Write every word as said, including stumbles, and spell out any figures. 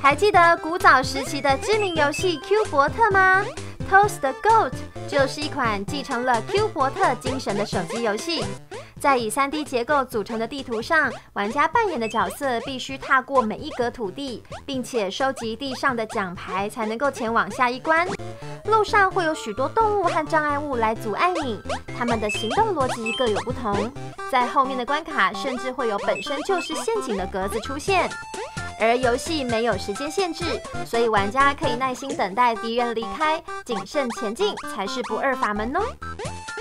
还记得古早时期的知名游戏 Q 伯特吗？ Toast the Goat 就是一款继承了 Q 伯特精神的手机游戏。在以 三 D 结构组成的地图上，玩家扮演的角色必须踏过每一格土地，并且收集地上的奖牌，才能够前往下一关。路上会有许多动物和障碍物来阻碍你，它们的行动逻辑各有不同。在后面的关卡，甚至会有本身就是陷阱的格子出现。而游戏没有时间限制，所以玩家可以耐心等待敌人离开，谨慎前进才是不二法门哦。